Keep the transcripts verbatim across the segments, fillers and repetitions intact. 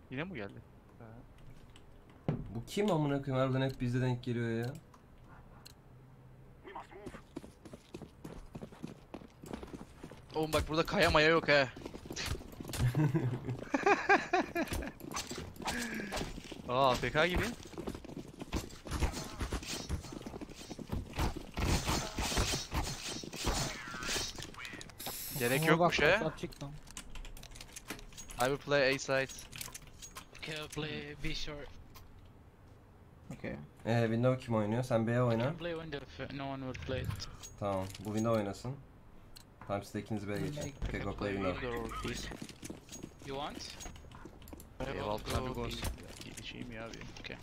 Yine mi geldi? Ha. Bu kim amına koyayım, harbiden hep bizde denk geliyor ya. Oğlum bak burada kaya maya yok he. Aa A F K gibi. Gerek yokmuş he. I will play A side. Okay, I'll play B short. Okay. Ee window kim oynuyor? Sen B'ye I oyna. can play window if no one will play it. Tamam. Bu window oynasın. Tamam siz de ikiniz B'ye geçin. Okay, go play window. You want? I will Eyvallah bir go gol. B. Geçeyim ya bir. Okay.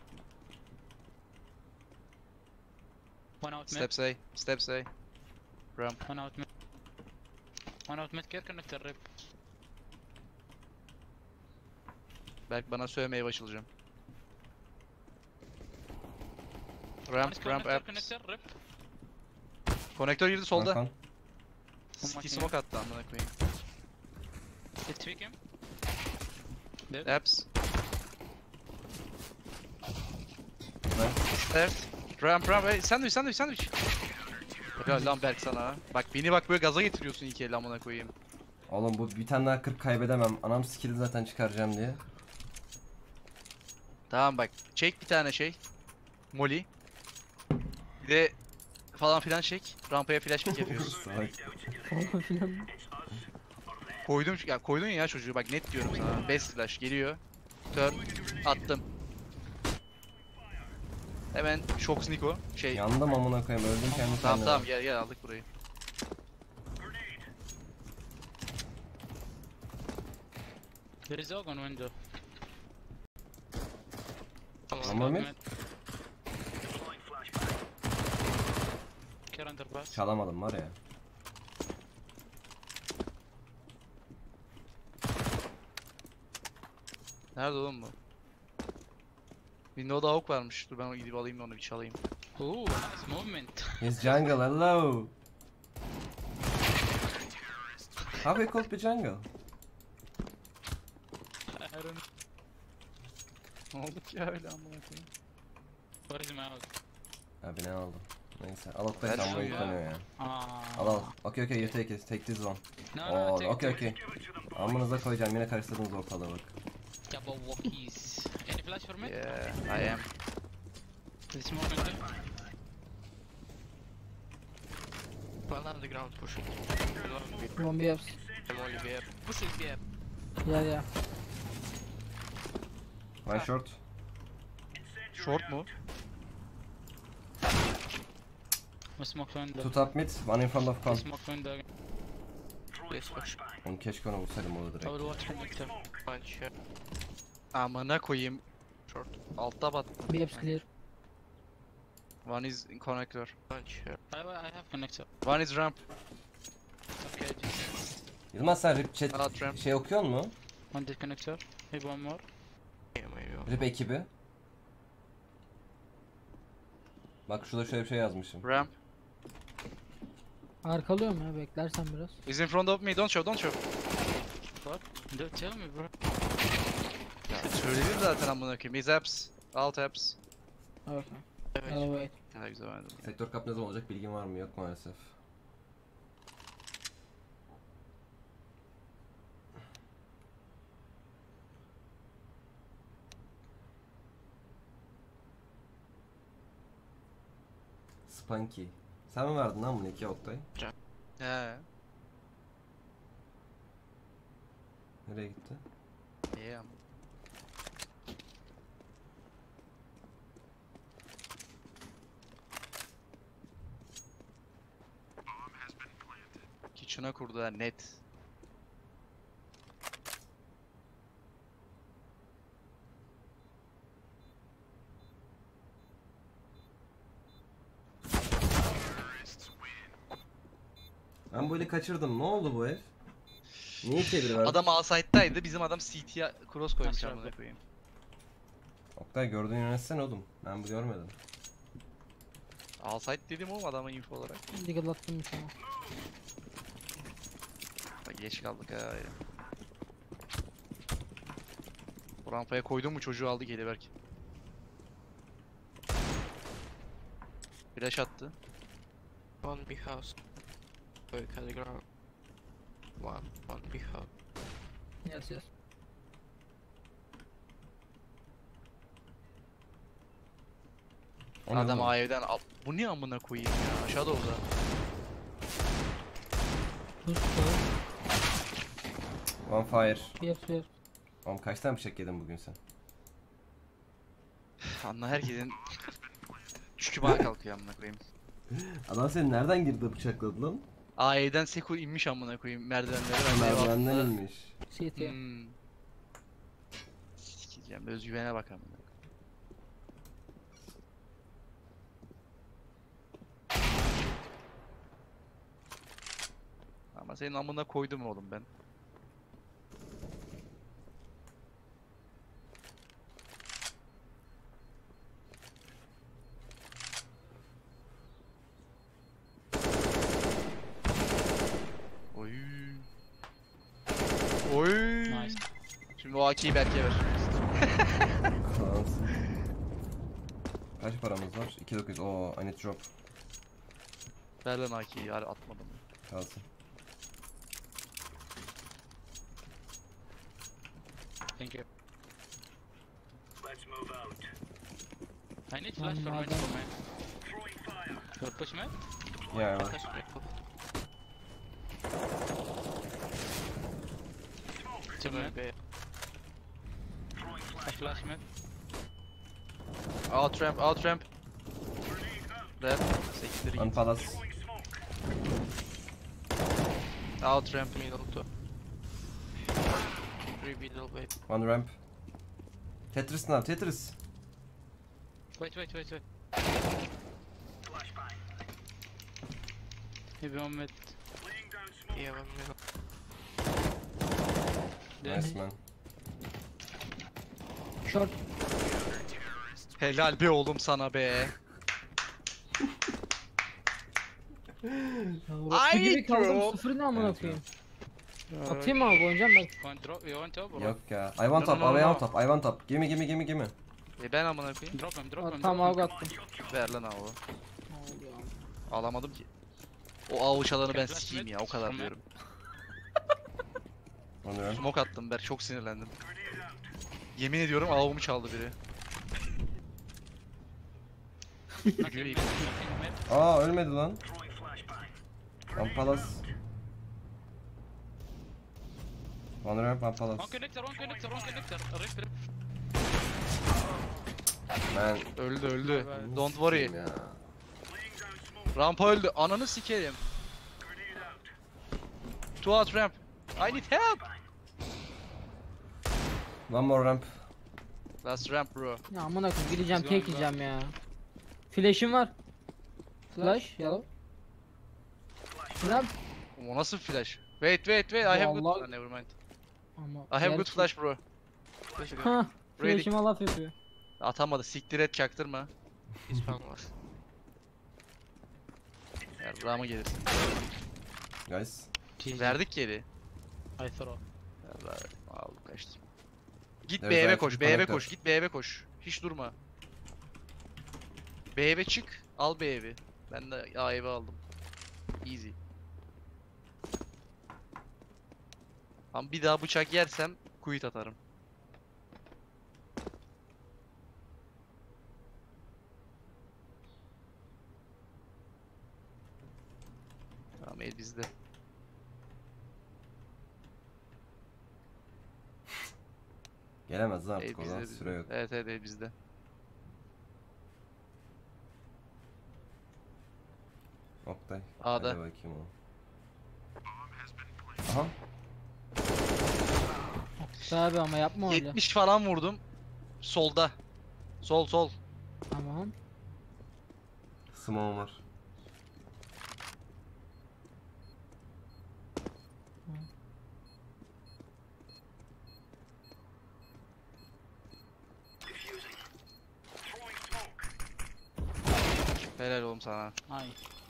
One out mid. Steps A. Steps A. Ramp. One out mid. One out mid. Care connector rip. Belki bana sövmeye başlayacağım. One Ramp, is ramp, connector, apps. connector rip. Konektör girdi solda. Hakan. Ski smoke attı amına koyayım. Hit tweak him. Dead. Apps. Ben. Stairs. Ramp, ramp. Hey, sandwich, sandwich, sandwich. Helal lan Berk sana. Bak beni bak böyle gaza getiriyorsun iki elle amına koyayım. Oğlum bu bir tane daha kırk kaybedemem. Anam skill'i zaten çıkaracağım diye. Tamam bak. Çek bir tane şey. Molly. Bir de falan filan çek. Rampaya flash pick yapıyoruz. Salak. Falan filan. Koydum ya koydun ya çocuğu bak net diyorum sana. Best flash geliyor. Turn attım. Hemen shock Niko şey. Yandım amına koyayım, öldüm kendi Tamam kendime. tamam gel gel aldık burayı. There is Og on window. Ama mid Care underpass. çalamadım var ya. Nerede oğlum bu? Window'da AWP varmış. Dur ben gidip alayım da onu bir çalayım. Ooh, nice movement. He's jungle, hello. How we called the jungle? I don't know. Ne oldu ki ya öyle amına koyayım. Where is my out? Abi ne oldu? Neyse, al Oktay Ver sen şunu bunu ya. yıkanıyor ya. Ah. Al al. Okay okay, you take it. Take this one. No, Oo, no, take okay it. okay. Amınıza koyacağım, yine karıştırdınız ortalığı bak. Jabberwockies. Any flash for me? Yeah, I am. There's smoke in there. One on the ground pushing. One B Fs. I'm only B F. Pushing B F. Yeah yeah. One short. Short mu? One smoke window. Two top mid, one in front of con. Smoke window. Please push. Oğlum keşke onu vursaydım orada I direkt. will watch connector. One shot. Amına koyayım. Short. Altta bat. B Fs clear. One is in connector. One shot. I, I have connector. One is ramp. Okay, just Yılmaz sen rip chat Aa, tramp. şey okuyor mu? one dead connector. Maybe one more. Yeah, maybe. Rip ekibi. Bak şurada şöyle bir şey yazmışım. Ramp. Arkalıyorum ya, beklersen biraz. Is in front of me. Don't show, don't show. Don't tell me, bro. Ya söyledim zaten amına koyayım. Is apps. Alt apps. Okay. Evet. I'll wait. Ha güzel oynadım. Sektör kap ne zaman olacak, bilgin var mı? Yok maalesef. Spunky. Sen mi verdin lan bunu iki Oktay? He. Nereye gitti? İyi ama. Kitchen'a kurdu ha net. Ben böyle kaçırdım. Ne oldu bu ev? Niye iki bir verdi? Adam A site'daydı. Bizim adam C T'ye cross koymuş Nasıl amına oldu? koyayım. Oktay gördüğünü yönetsene oğlum. Ben bu görmedim. A site dedim oğlum adama info olarak. Deagle attım bir tane. Bak geç kaldık ha. Ya. Rampaya koydun mu çocuğu aldı geri belki. Flash attı. One big house. Break at the ground. One, one big house. Yes yes. O ne Adam oğlum? A evden al. Bu niye amına koyayım ya? Aşağıda orada. Dur dur. One fire. Yes yes. Oğlum kaç tane bıçak yedin bugün sen? Anla herkesin çünkü bana kalkıyor amına koyayım. Adam seni nereden girdi bıçakladı lan? A evden Seko inmiş amına koyayım merdivenlere. Ben de ev Merdivenden altında- inmiş. C T. Hmm. Sikeceğim özgüvene bak amına. Ama senin amına koydum oğlum ben. Oy. Oy. Nice. Şimdi o A K'yi Berk'e ver. Kansın. Kaç paramız var? iki dokuz. Oo, I need drop. Ver lan A K'yi. Yar atmadım. Kalsın. Thank you. I need flash One for mid mother. for mid. You push mid? Yeah. Flash break. Two Going mid. B. I flash mid. Out ramp, out ramp. Red. Sektir One git. palace. Out ramp. Middle two. Three middle B. One ramp. Tetris now, Tetris. Wait, wait, wait, wait. Maybe one mid. Yeah, one middle. There. Nice man. Short. Helal be oğlum sana be. Ay gibi kaldım. drop. Sıfır ne amına Evet, koyayım. Atayım mı abi oynayacağım ben. Want drop? You want top or? Yok ya. I want top, No, no, no, I no. want top, I want top. Gimme, gimme, gimme, gimme. E ben amına koyayım. Drop him, drop him. Tamam drop him. avga attım. Ver lan avı. Alamadım ki. O avuç alanı ben sikeyim ya o kadar diyorum. One ramp. Smoke attım Berk çok sinirlendim. Yemin ediyorum avımı çaldı biri. Knocking mid, knocking mid. Aa ölmedi lan. One palace. One ramp, one palace. One connector, one connector, one connector. Rip, rip. Man. Öldü öldü. Vay Don't worry. sikeyim ya. Rampa öldü. Ananı sikerim. Two out ramp. I need help. One more ramp. Last ramp bro. Ya amına koyayım gideceğim Biz tek galiba- yiyeceğim ya. Flash'im var. Flash yellow. Ramp. O nasıl flash? Wait wait wait I have good. Vallahi- Ah, never mind. Ama I have good gerçi- flash bro. Flash go. Hah. Ready. Flash'ime laf yapıyor. Atamadı. Siktir et çaktırma. He's found last. Ya Ram'a gelirsin. Guys. Verdik geri. I throw. Allah aldım kaçtım. Git Evet, B eve belki koş, bir B eve connector. koş, git B eve koş. Hiç durma. B eve çık, al B evi. Ben de A evi aldım. Easy. Ama bir daha bıçak yersem quit atarım. Tamam el bizde. Gelemez lan El artık o bizde, zaman bizde. süre yok. Evet evet el bizde. Oktay. A'da. Hadi bakayım o. Aha. Abi ama yapma öyle. yetmiş falan vurdum. Solda. Sol sol. Tamam. Smoke var. Helal oğlum sana. Ay.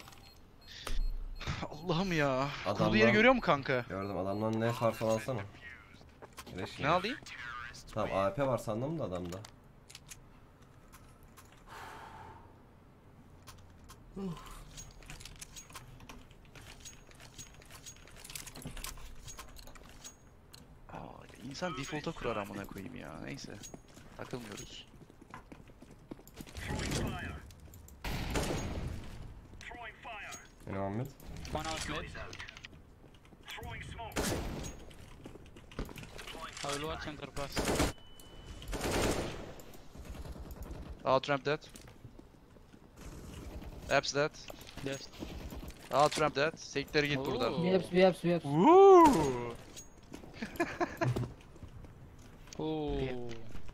Allah'ım ya. Kurduğu Adamlar- yeri görüyor mu kanka? Gördüm adamdan ne farson alsana. Reş Ne alayım? Tamam A W P var sandım da adamda. Aa, insan default'a kurar amına koyayım ya. Neyse. Takılmıyoruz. Yine Muhammed. One out mid. I will watch center pass. Out ramp dead. Apps dead. Left. Out ramp dead. Sektere git buradan. Oo. Bir yaps bir yaps bir yaps. Woo! Oh,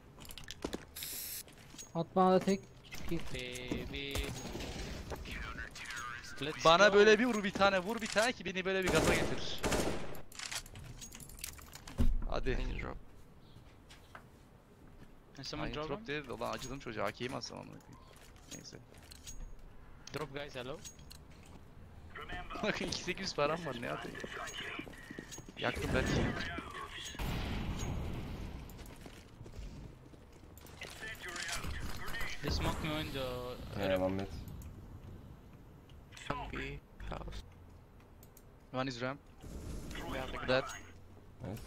At bana da tek. Çıkayım. baby. Let's Bana go. böyle bir vur bir tane vur bir tane ki beni böyle bir gaza getirir. Hadi. Any drop. Can someone Ay, drop drop him? değil de lan acıdım çocuğa. Hakeyi mi atsam amına koyayım. Neyse. Drop guys, hello. Bakın iki bin sekiz yüz param var ne yapayım. Yaktım ben. They smoke me in the... Yine Muhammed. One B house. One is ramp. Behind the Dead. Evet.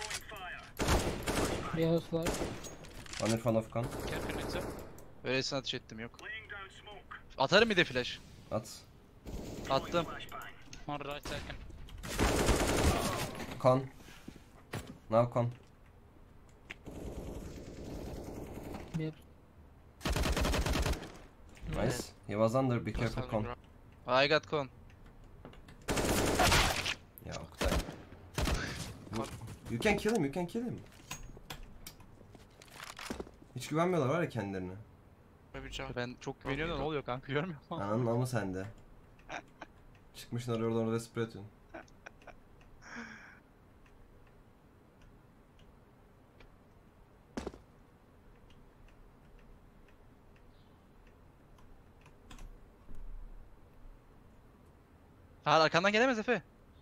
Bir house var. One in front of con. Care connector. Öylesine ateş ettim yok. Atarım bir de flash. At. Attım. One right second. Con. Now con. Bir yaps. Nice. He was under. Be Plus careful on the con. ground. I got con. Ya Oktay. You can kill him, you can kill him. Hiç güvenmiyorlar var ya kendilerine. Maybe jump. Ben çok güveniyorum da ne oluyor kanka görmüyor musun? Ananın amı sende. Çıkmışsın oraya oradan oraya spray atıyorsun. Ha arkandan gelemez Efe.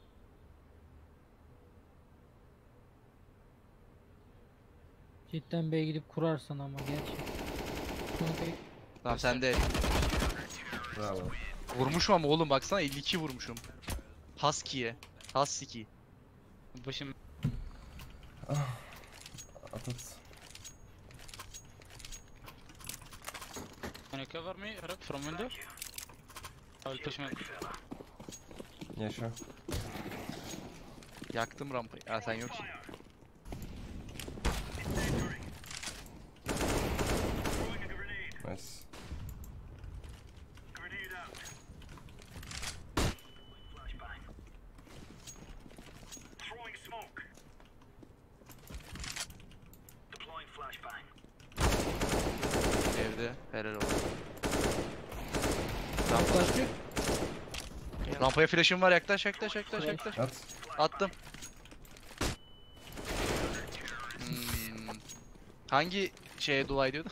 Cidden B'ye gidip kurarsan ama gerçi. Sonra Tamam sen de Bravo. vurmuşum ama oğlum baksana elli iki vurmuşum. Husky'ye. Husky. Push him. At at. Can you cover me, Rock, from window? I will push mid. Yaşa. Yaktım rampayı. Ha sen yoksun. Nice. Evde. Helal olsun. yaklaştık. Rampaya flash'ım var yaklaş yaklaş yaklaş yaklaş. At. Attım. Hmm. Hangi şeye dua ediyordu?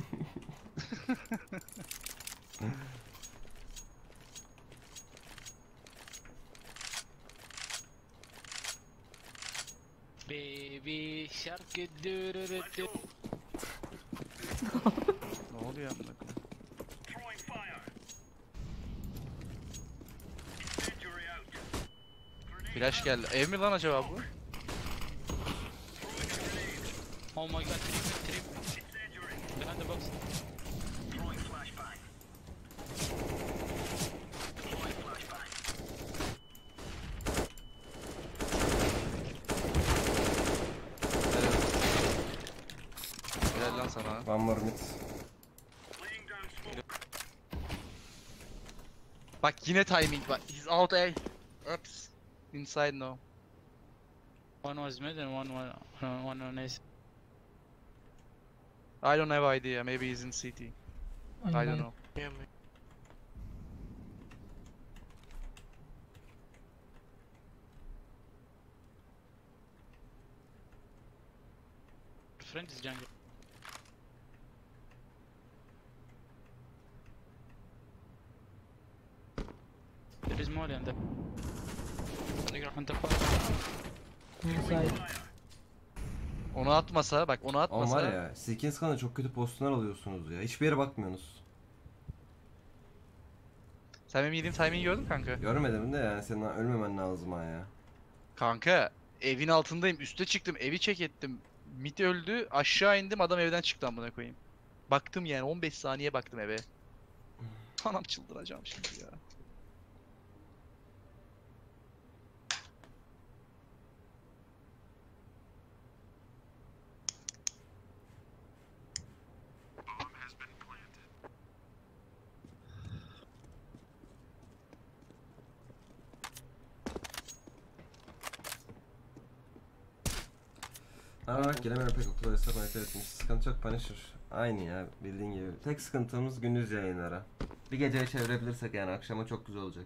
Baby shark do do do do. Ne oluyor amına koyayım? Flash geldi. Ev mi lan acaba bu? Oh my god, three mid, three mid. Behind the box. Helal lan sana. One more mid. Bak yine timing bak. He's out A. Oops. Inside no. One was mid and one one uh, one on ace. I don't have idea. Maybe he's in C T. I don't know. Yeah, man. Friend is jungle. There is more than that. On the ground. On the path. Inside. Onu atmasa bak onu Ama atmasa. var ya, Silkin Scan'da çok kötü pozisyonlar alıyorsunuz ya. Hiçbir yere bakmıyorsunuz. Sen benim yediğim timing'i gördün mü kanka? Görmedim de yani senin ölmemen lazım ha ya. Kanka evin altındayım. Üste çıktım. Evi check ettim. Mid öldü. Aşağı indim. Adam evden çıktı amına koyayım. Baktım yani on beş saniye baktım eve. Anam çıldıracağım şimdi ya. Aa bak gelemiyorum pek okula hesap hareket etmiş. Sıkıntı çok Punisher. Aynı ya bildiğin gibi. Tek sıkıntımız gündüz yayınlara. Bir geceye çevirebilirsek yani akşama çok güzel olacak.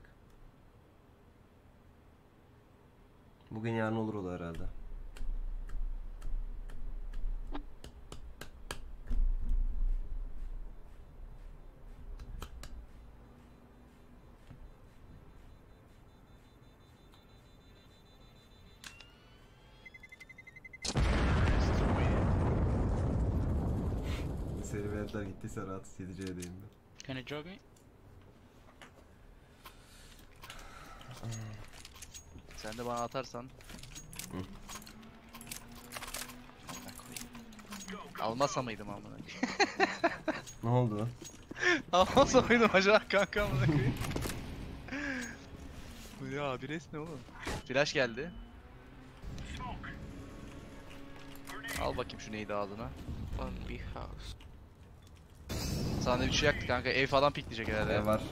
Bugün yarın olur o da herhalde. Serverler gittiyse rahat yedi C'deyim ben. Can you drop me? Sen de bana atarsan. Hı. Amına koyayım. Almasa mıydım amına? Ne oldu lan? Almasa mıydım acaba kanka amına koyayım? Bu ya bir es ne oğlum? Flash geldi. Al bakayım şu neydi ağzına. One B house. Sandviçi yaktı kanka. Ev falan pikleyecek herhalde. E var.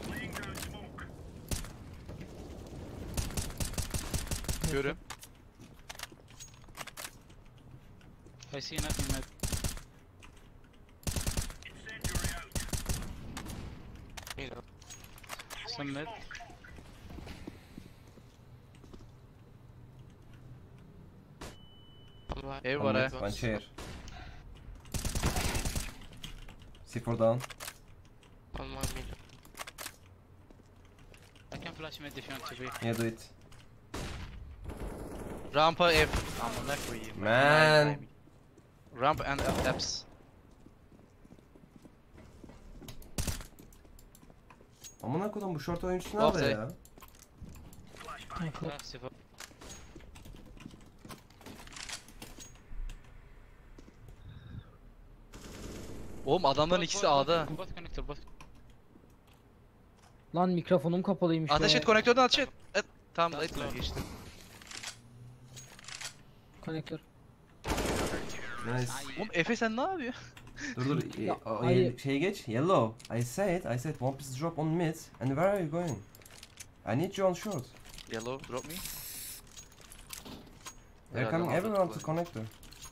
Görüm. I see nothing mid. You know. Some mid. One light. Ev One var mid, ha. one chair. C four down. One more mid. I can flash mid if you want to be. Yeah do it. Rampa ev. Amına koyayım. Man. Ramp and apps. Amına kodum bu short oyuncusu Offside. nerede ya? Flash if Oğlum adamların ikisi A'da. Both connector, both. Lan mikrofonum kapalıymış Ateş be. et konektörden ateş et. Et. Tamam That's etme low. geçti. Konektör. Nice. Oğlum Efe sen ne yapıyorsun? Dur dur. Ya, e, o, hayır. ye- şey geç. Yellow. I said, I said one piece drop on mid. And where are you going? I need you on short. Yellow drop me. They're Herhalde coming A'da everyone to tuttu. connector.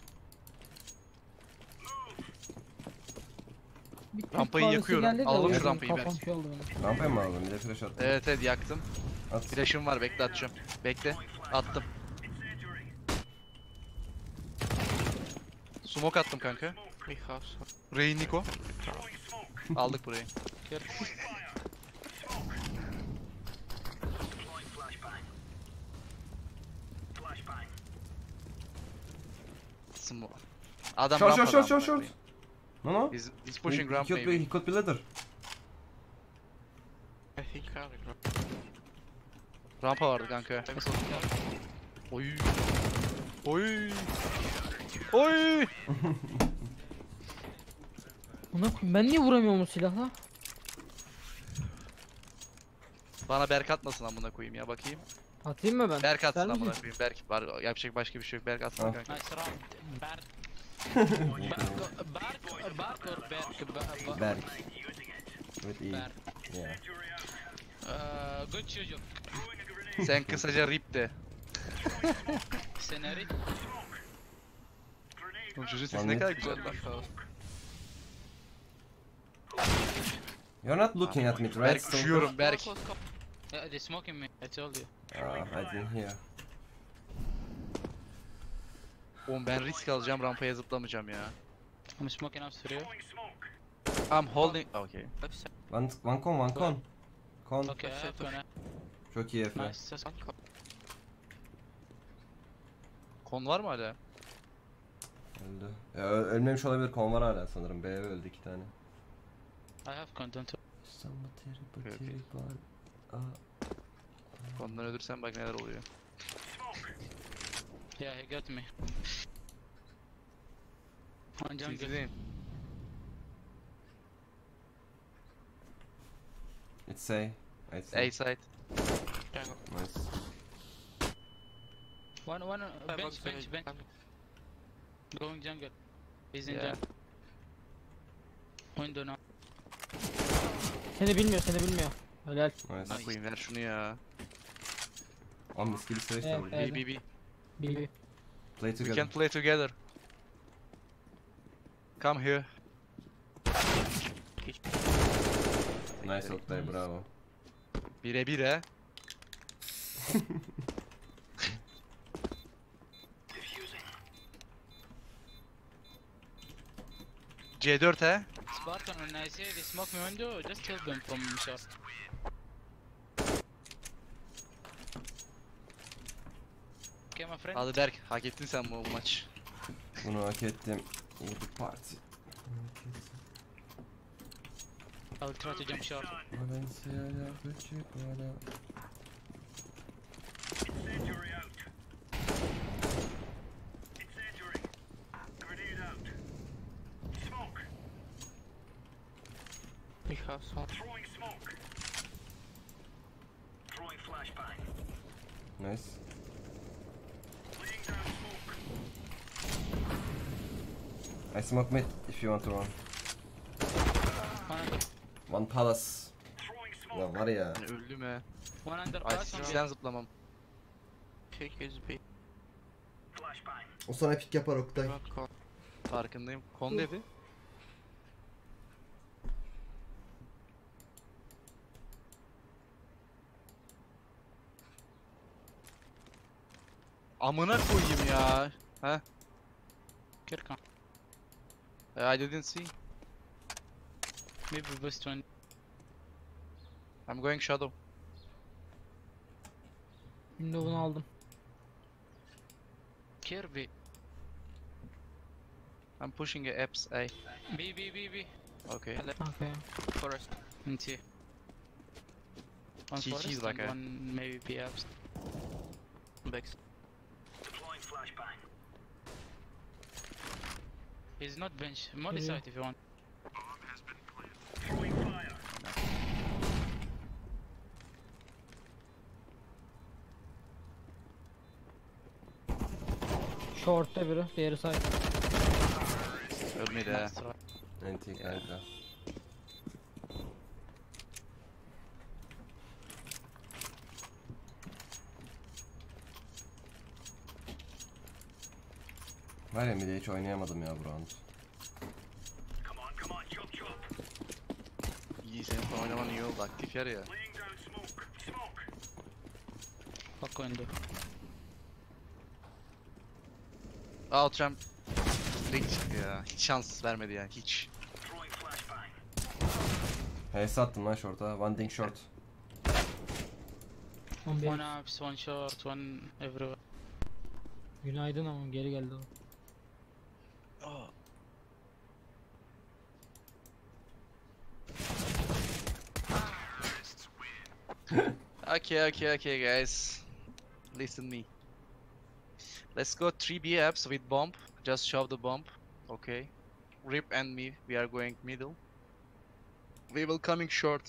Bir Türk Rampayı kahvesi yakıyorum. geldi de Alalım o şu yüzden rampayı kafam Berk. şey oldu benim. Rampaya mı aldın? Bir de flash attım. Evet evet yaktım. At. Flash'ım var bekle atacağım. Bekle. Attım. Smoke attım kanka. B house. Rain Niko. Aldık burayı. Here. Smoke. Adam Short, rampada short, short, amına short, koyayım. No no. He's, he's He, pushing he ramp could be, maybe. he could be ladder. I think I got. Rampa vardı kanka. Oy. Oy. Oy. Buna koyayım, ben niye vuramıyorum o silahla? Bana Berk atmasın amına koyayım ya bakayım. Atayım mı ben? Berk atsın Ver amına misin? koyayım. Berk var yapacak başka bir şey yok. Berk atsın Al. kanka. Nice round. Bark. Bark, Bark or Berk? Ba- ba- Berk. With E. Berk. Yeah. Uh, good çocuk. Sen kısaca rip de. Seneri. Oğlum çocuğun sesi Lan ne ne- kadar güzel One lan. B house. You're not looking at me, right? Berk Stalker? üşüyorum Berk. Close, close, Yeah, they smoking me. I told you. Ah, I didn't hear. Oğlum ben risk alacağım rampaya zıplamayacağım ya. I'm smoking out for you. I'm holding... Okay. left side. One, one con, one con. Con. Okay, I'm gonna. Çok iyi Efe. Nice. Just One cop. Kon var mı hala? Öldü. Ya, ö- ölmemiş olabilir, kon var hala sanırım. B'ye öldü iki tane. I have content. Okay, okay. Ondan ölürsen bak neler oluyor. Yeah, he got me. On jungle. Sizin. It's A. It's A. A side. Jungle. Nice. One, one, uh, Five bench, box bench, uh, bench. jungle. Going jungle. He's in Yeah. jungle. Window now. Seni bilmiyor, seni bilmiyor. Helal. Nice. Ne koyayım ver şunu ya. Aa, miskili savaş Evet, var. evet. B B B. B B. Play We together. can play together. Come here. Nice Oktay, bravo. Bire bire. C dört he. Spartan, when I say they smoke me window, just kill them from short. Okay, my friend. Hadi Berk, hak ettin sen bu maç. Bunu hak ettim. İyi bir parti. I will try to jump short. Valencia'ya küçük bana. Big house one. Nice. I smoke mid if you want to run. One under, One palace. Ulan var ya. Yani öldüm he. one under Ay pass, one sizden zıplamam. Kick is B. O sana pik yapar Oktay. Not call. Farkındayım. Kon dedi. Amına koyayım ya. Ha? Kirkan. I didn't see. Maybe best one. I'm going shadow. Window'unu aldım. Kirby. I'm pushing a apps A. B, B, B, B. Okay. Okay. Forest. In T. One He- forest he's and like a- one maybe B apps. Back. He's not bench. Molly Yeah. side if you want. Short'ta biri, diğeri side. Ölmedi he. Nice try. Anti kanka. Var ya, mid'e hiç oynayamadım ya bu round. İyi senin falan oynaman iyi oldu. Aktif yer ya. Fuck window. Outram direkt çıktı ya. Hiç şans vermedi yani hiç. Hey sattım lan short'a. One ding short. on bir. One apps, one short, one everywhere. Günaydın ama geri geldi o. Okay, okay, okay, guys. Listen me. Let's go three B apps with bomb. Just shove the bomb. Okay. Rip and me, we are going middle. We will coming short.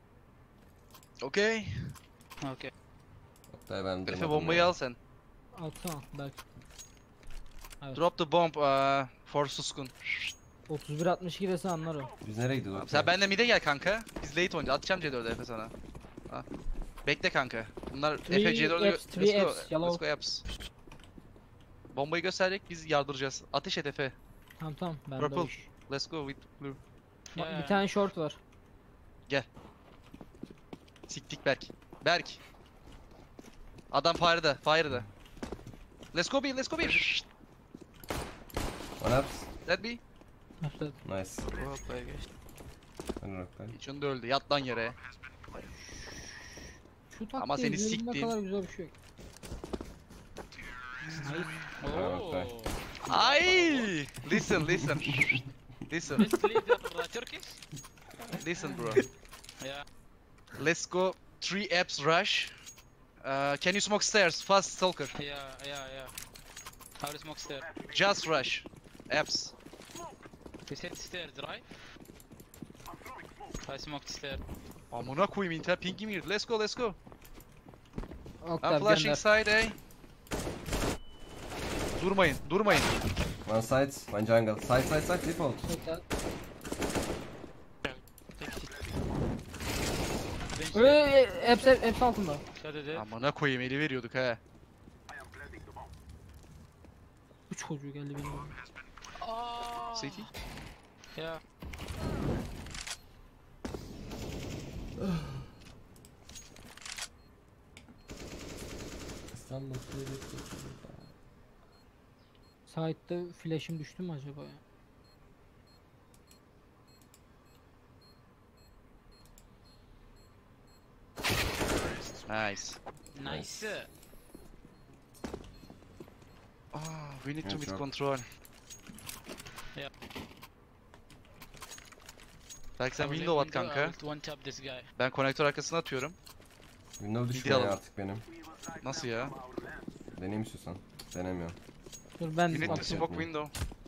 Okay. Okay. Oktay ben Grife durmadım bombayı ya. al sen. Atsana belki. Evet. Drop the bomb uh, for Suskun. otuz bir altmış iki dese anlar o. Biz nereye gidiyoruz Sen Oktay? benimle mid'e gel kanka. Biz late oynayacağız. Atacağım C dört'e Efe sana. Ha. Bekle kanka. Bunlar Three Efe C dört'e apps, three Let's go. apps, yellow. Let's go apps. Bombayı gösterecek, biz yardıracağız. Ateş et Efe. Tamam tamam ben de Purple. o iş. Let's go with blue. Bak, Yeah. bir tane short var. Siktik Berk. Berk. Adam fire'da, fire'da. Let's go B, let's go B. One ups. Let B. Evet. Nice. Well played, guys. Ben Oktay. Hiç da öldü. Yat lan yere. Şu taktiği Ama seni izlediğimde siktim. kadar güzel bir şey yok. Hayır. Yeah, Oh. okay. Ay! Listen, listen. Listen, Let's leave the uh, Turkish. listen bro. Yeah. Let's go three apps rush. Uh, can you smoke stairs? Fast stalker. Yeah, yeah, yeah. I will smoke stairs. Just rush. Apps. You said stairs, right? I smoked stairs. Amına koyayım Intel ping'im girdi. Let's go, let's go. I'm Oktav flashing gönder. side A. Durmayın, durmayın. One side, one jungle. Side, side, side, default. Oktav. Take it. Bench. Eee hepsi hepsi altında. Shut it. Amına koyayım eli veriyorduk ha. Bu çocuğu geldi benim. Oh. City. Yeah. İstanbul Side'da flash'im düştü mü acaba ya? Nice. Nice. Oh, we need to Yeah, mid sure. control. Yeah. Belki sen I will window at leave window, I kanka. will one tap this guy. Ben konektör arkasına atıyorum. Windows Bir düşmüyor ya alalım. artık benim. Nasıl ya? Deneyim istiyorsan. Denemiyorum. Dur ben We need to atıyorum. smoke window.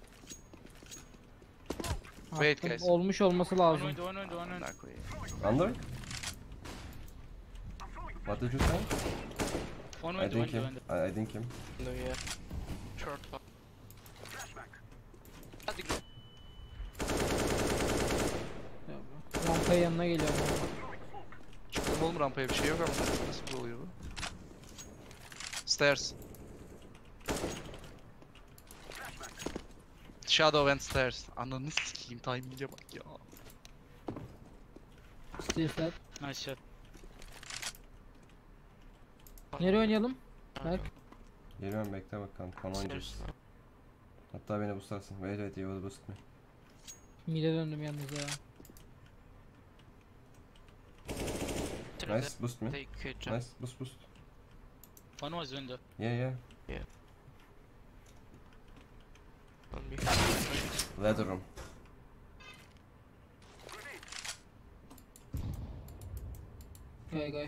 Wait, Attım. guys. Olmuş olması One lazım. window, one window, one window. Amına koyayım. Under? What did you say? One I window, think window, him. window. I, I think him. No, yeah. Short one. Hadi go. Rampaya yanına geliyorum. Çıktım oğlum rampaya bir şey yok ama nasıl oluyor bu? Stairs. Shadow and stairs. Ananı sikeyim timing'e bak ya. Still flat. Nice shot. Nereye oynayalım? Berk. Geliyorum bekle bak kanka. Kon oynayacağız. Stairs now. Hatta beni boostlarsın. Wait wait you will boost me. Mide döndüm yalnız ya. Three Nice boost me. Take uh, jump. Nice boost boost. One was window. Yeah yeah. One behind. Ladder room. Gay gay.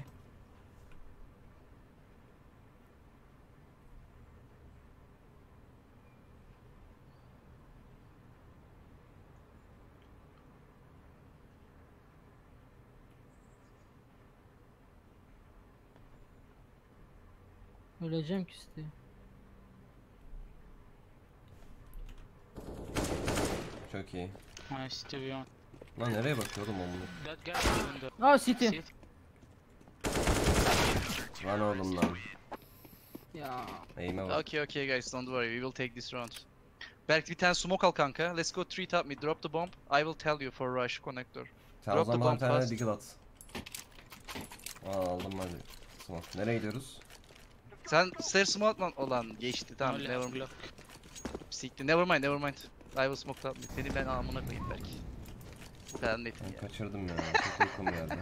Öleceğim ki işte. Çok iyi. Nice, to be on. Lan nereye bakıyor oğlum onu? That guy was window. Aa City. See it? Lan oğlum lan. Ya. Eğime bak. Okay, okay guys, don't worry, we will take this round. Berk bir tane smoke al kanka. Let's go three top mid, drop the bomb. I will tell you for rush connector. Sen o Drop the zaman bana bir bomb tane fast. deagle at. Aa aldım hadi. Tamam. Nereye gidiyoruz? Sen stairs smoke lan olan geçti tamam, Only never half mind. block. Siktir, never mind, never mind. I will smoke top mid. Seni ben amına koyayım Berk. Bu kadar netim Ben ya. kaçırdım ya. Çok uykum geldi.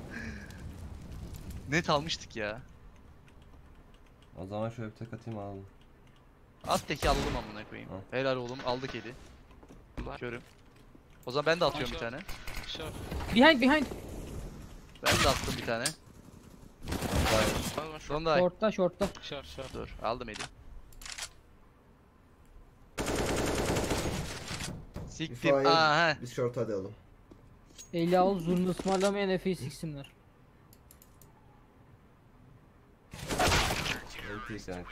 Net almıştık ya. O zaman şöyle bir tek atayım aldım. Az teki alalım amına koyayım. Al. Helal oğlum, aldık eli. Black. Körüm. O zaman ben de atıyorum bir Maşallah. tane. Short. Behind behind. Ben de attım bir tane. One more short. Son da Short'ta short'ta. Short, short. dur, aldım eli. Siktim. İfade- Aa he. Biz short hadi alalım. Eli al zurnu ısmarlamayan Efe'yi siksinler. O P kanka.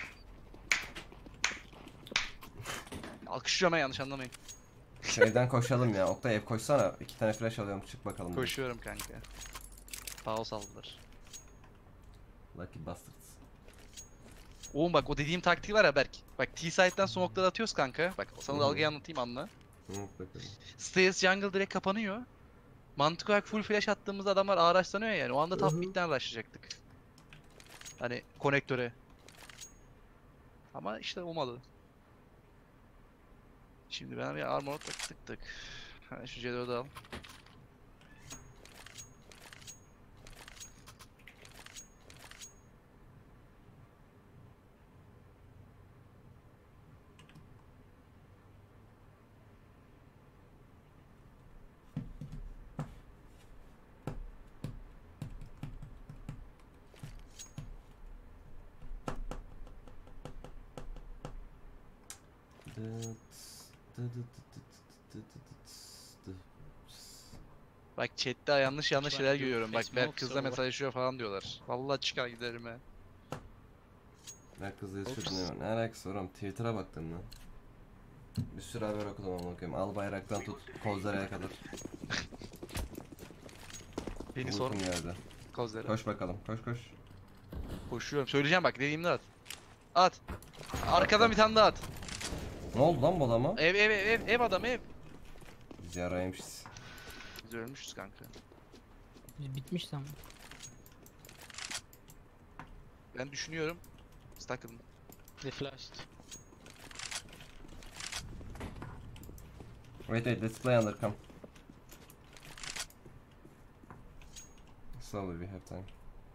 Alkışlıyorum ha, yanlış anlamayın. Şeyden koşalım ya. Oktay ev koşsana. İki tane flash alıyorum. Çık bakalım. Koşuyorum kanka. Pause aldılar. Lucky bastards. Oğlum bak o dediğim taktiği var ya Berk. Bak T-side'den smoke'ları atıyoruz kanka. Bak sana Hı. dalgayı anlatayım anla. Tamam bakalım. Stairs jungle direkt kapanıyor. Mantık olarak full flash attığımızda adamlar ağraçlanıyor yani. O anda top Hı hı. mid'den rushlayacaktık. Hani konektöre. Ama işte olmadı. Şimdi ben bir armor tık tık tık. Ha, şu C dördü al. Bak chatte yanlış yanlış Şu an şeyler bir görüyorum. Bak Facebook Berk kızla server. mesajlaşıyor falan diyorlar. Vallahi çıkar giderim he. Ben kızla Ops. yazışıyordum ya. Ne alakası var oğlum? Twitter'a baktım lan. Bir sürü haber okudum ama bakayım. Al bayraktan tut Kozlara'ya kadar. Beni sor. Uykum geldi. Kozlara. Koş bakalım. Koş koş. Koşuyorum. Söyleyeceğim bak dediğimde at. At. Arkadan bir tane daha at. Ne oldu lan bu adama? Ev ev ev ev, ev adam ev. Biz yaraymışız. Biz ölmüşüz kanka. Biz bitmiş tamam. Ben düşünüyorum. Stuck'ım. They flashed. Wait wait let's play under come. Slowly we have time.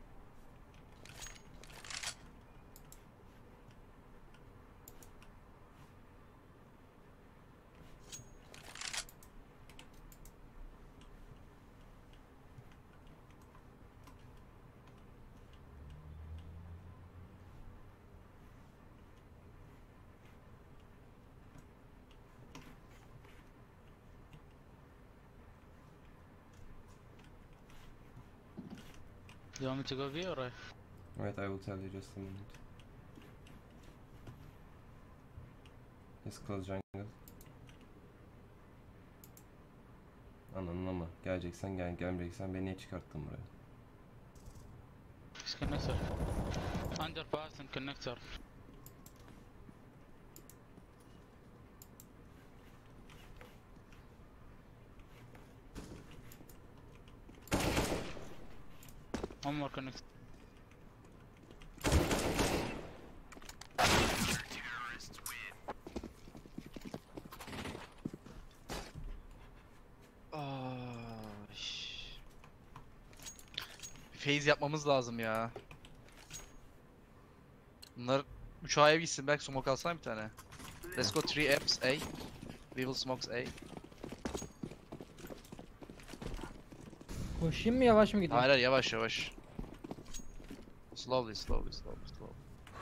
You want me to go B or I? Wait I will tell you just a minute. Let's close jungle. Anladın ama geleceksen gel, gelmeyeceksen beni niye çıkarttın buraya? It's connector. Underpass and connector. One more connector. Phase yapmamız lazım ya. Bunlar üç A'ya gitsin, belki smoke alsana bir tane. Let's go three apps A. We will smokes A. Koşayım mı yavaş mı gideyim? Hayır hayır, yavaş yavaş. Slowly slowly slowly slowly.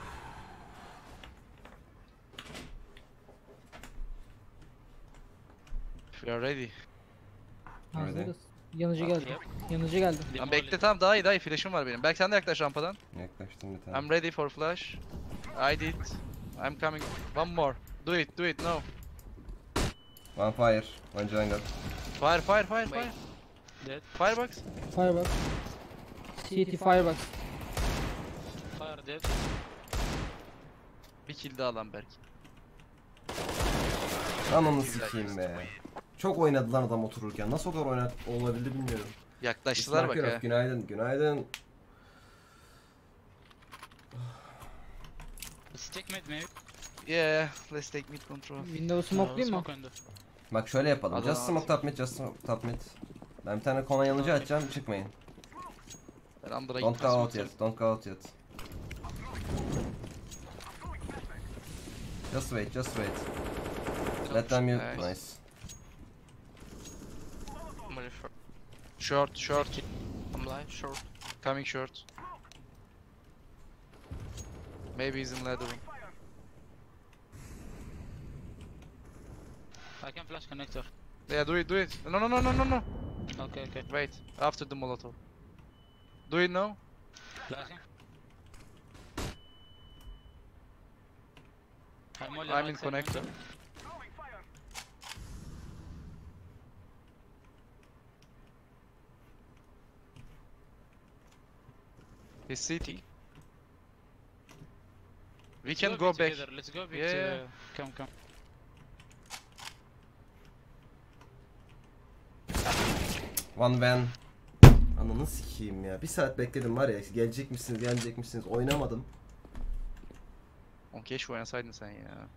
If we are ready. Hazırız. Yanıcı geldi. Yep. Yanıcı geldi. Lan bekle, tamam, daha iyi daha iyi, flash'ım var benim. Belki sen de yaklaş rampadan. Yaklaştım bir tane. I'm ready for flash. I did. I'm coming. One more. Do it, do it, no. One fire, one jungle. Fire, fire, fire, fire. Wait. Dead. Firebox. Firebox. C T Firebox. Fire dead. Bir kill daha lan belki. Ananı sikeyim be. Çok oynadı lan adam otururken. Nasıl o kadar oynat olabildi bilmiyorum. Yaklaştılar bak Smacker ha. of, günaydın, günaydın. Stick mid maybe. Yeah, let's take mid control. Windows smoke'layım mı? Smoke window. Bak şöyle yapalım. Adam Just smoke atıyor. top mid, just smoke top mid. Ben bir tane kona yanıcı atacağım, çıkmayın. Ben Under'a Don't gitmem. go out yet, don't go out yet. Just wait, just wait. Let them use, Nice. nice. I'm ready for. Short, short. I'm live, short. Coming short. Maybe he's in ladder room. I can flash connector. Yeah, do it, do it. No, no, no, no, no, no. Okay, okay. Wait, after the molotov. Do it now. Flashing. I'm, only I'm right in side connector. window. He's C T. We Let's can B go back. together. Let's go back. Yeah, to- yeah. Come, come. One van. Ananı sikeyim ya. Bir saat bekledim var ya. Gelecek misiniz, gelecek misiniz? Oynamadım. On keşke oynasaydın sen ya.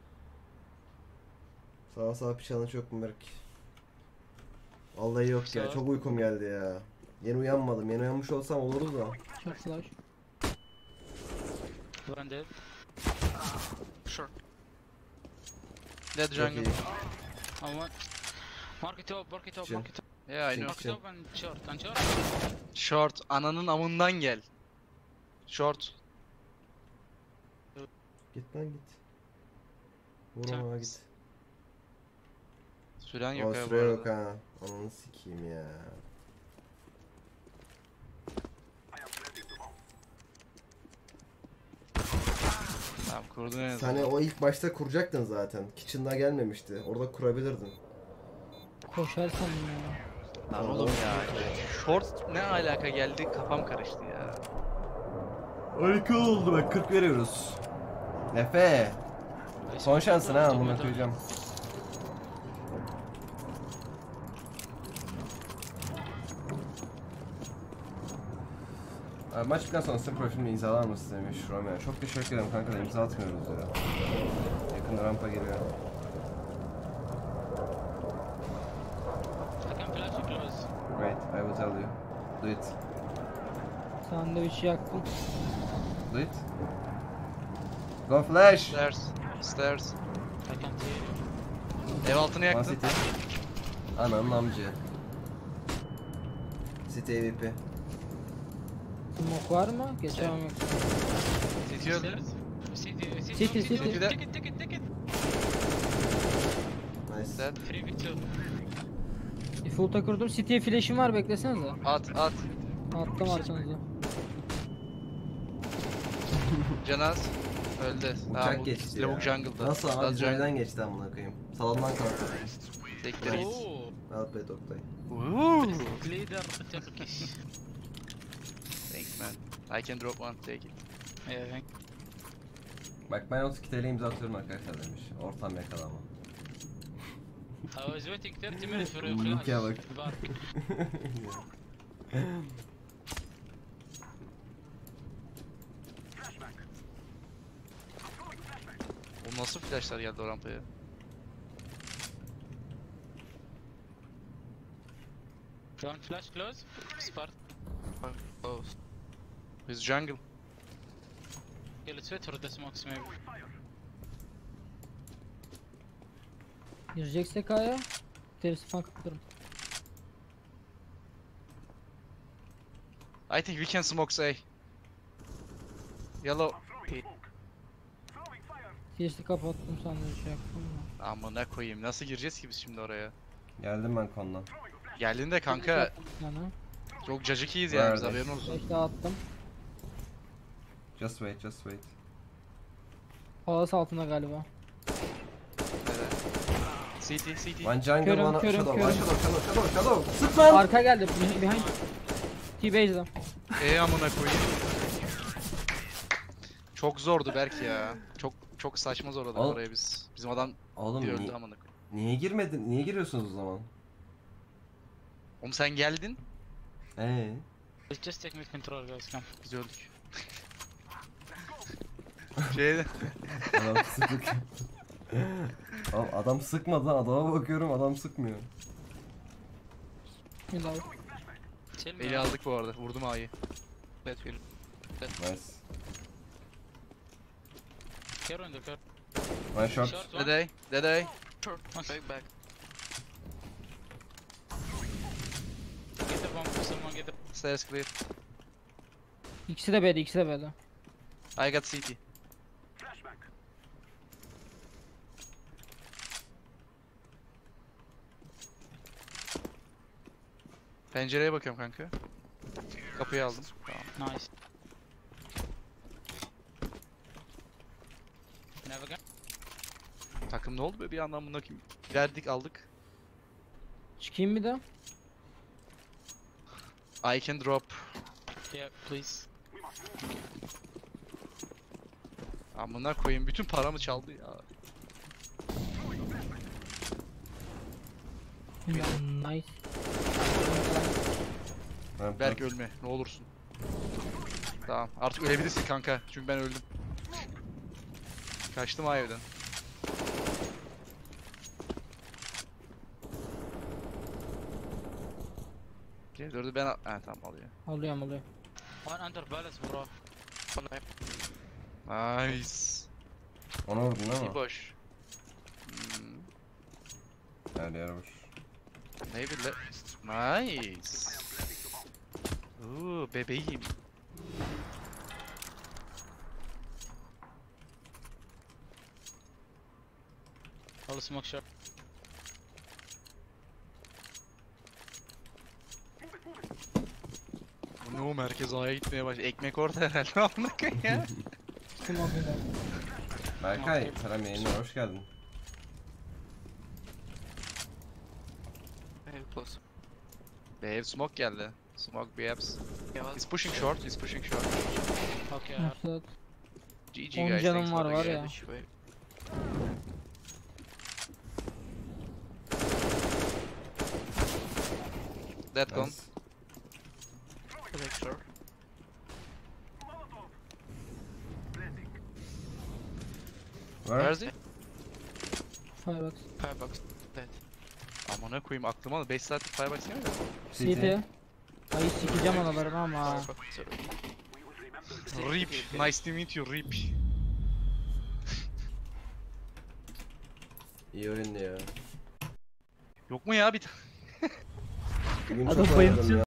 Sağa sağa bir challenge yok mu Berk? Vallahi yok ya. Sağ. Çok uykum geldi ya. Yeni uyanmadım. Yeni uyanmış olsam olurdu da. Short flash. One dead. Short. Dead Çok jungle. iyi. I want. Mark it up, mark it up, Chill. mark it up. Yeah, I Chill. know. Mark it up and short, and short. Short, ananın amından gel. Short. Git lan git. Vur Tamam. ona git. Süren yok O ya bu süre arada. yok ha. Onu sikeyim ya. Tamam kurdun en Sen azından. o ilk başta kuracaktın zaten. Kitchen'da gelmemişti. Orada kurabilirdin. Koşar sandım ya. Lan oğlum ya. Short ne alaka geldi kafam karıştı ya. on iki oldu bak, kırk veriyoruz. Efe. Son şansın ha, bunu koyacağım. Abi maç bittikten sonra sizin profilini imzalar mısın demiş Romeo. Çok teşekkür ederim kanka da imza atmıyoruz ya. Yakında rampa geliyor. I can flash you close. Great, I will tell you. Do it. Sandviçi yaktım. Do it. Go flash! Stairs. Stairs. I can't hear you. Ev altını One yaktın. city. Ananın amcı. City A V P. Smoke var mı? Geçemem yok. City öldü. City, city, City, city. city. Take it, take it, take it. Nice. Dead. three v two. Default'a kurdum. City'ye flash'im var, beklesenize. At at. Attım arkanıza. Canaz. Öldü. Uçak bu geçti Lavuk ya. jungle'da. Nasıl ama Biraz biz jungle. önünden geçti amına koyayım. Salondan kalktı. Tekleri git. Oh, Well played Oktay. Woo. leader Turkish. Thanks man. I can drop one, take it. Yeah, thank Bak ben otuz iki T L imza atıyorum arkadaşlar demiş. Ortam yakalama. I was waiting thirty minutes for your Luke'ya flash. bak. But O nasıl flashlar geldi o rampaya? one flash close. Spark. One close. Biz jungle. Okay, let's wait for the smokes maybe. Girecekse K'ya. Terisi falan kapatırım. I think we can smoke say. Yellow. Terisi kapattım, sandviçi yaktım. da. Amına koyayım. Nasıl gireceğiz ki biz şimdi oraya? Geldim ben kondan. Geldin de kanka. Yaktım bir tane. Çok cacıkiyiz yani biz, Nerede? haberin olsun. Beş daha attım. Just wait, just wait. Palas altında galiba. Neden? C T, C T. One jungle, Körüm, one körüm, shadow, one körüm. shadow, shadow, shadow, shadow. Sık lan! Arka geldi. Behind. behind. T-base'den. E amına koyayım. Çok zordu belki ya. Çok çok saçma zorladık Oğlum- oraya biz. Bizim adam Oğlum diye öldü niye, amına koyayım. niye girmedin? Niye giriyorsunuz o zaman? Oğlum sen geldin. Eee? Let's just take mid control guys, come. Biz öldük. Şeyde. Adam sıkık. Oğlum adam sıkmadı lan, adama bakıyorum adam sıkmıyor. Bir daha. Chill me. Eli aldık bu arada. Vurdum A'yı. That will. Nice. Care on the car. One shot. Short one. Deday. Deday. Short. Back back. Get the bomb, someone get the... Stairs clear. İkisi de B'de, ikisi de B'de. I got C T. Pencereye bakıyorum kanka. Kapıyı aldım. Tamam. Nice. Never gun. Takım ne oldu be bir yandan buna kim? Verdik aldık. Çıkayım bir daha. I can drop. Yeah, please. Amına koyayım bütün paramı çaldı ya. Nice. Ben Berk ölme ne olursun. Tamam artık ölebilirsin kanka çünkü ben öldüm. Kaçtım ha evden. C dördü ben al... Ha tamam alıyor. Alıyorum alıyorum. One under palace bro. One eye. Nice. Ona vurdun değil İyi mi? boş. Hmm, Her yer boş. ne bile? Nice. Oo bebeğim. All smoke shot. Ne o merkez A'ya gitmeye başladı. Ekmek orta herhalde amına koyayım ya. Smoke window. Berkay, selam yayınlar, hoş geldin. Very close. Behave smoke geldi. Smoke behaves. Yeah, He's pushing short, he's pushing short. Okay. Understood. G G On guys, canım thanks for var, the var game. ya. which way? Dead con. Nice. Connector. Where? Where's he? Firebox. Firebox. Dead. Amına koyayım aklıma aldı. beş saatlik firebox yemedi. C T. Ayı sikeceğim analarını ama. Firebox. Rip. Nice to meet you, Rip. İyi oyun ya. Yok mu ya bir tane? Bugün Adam çok bayıldı. oynadım ya.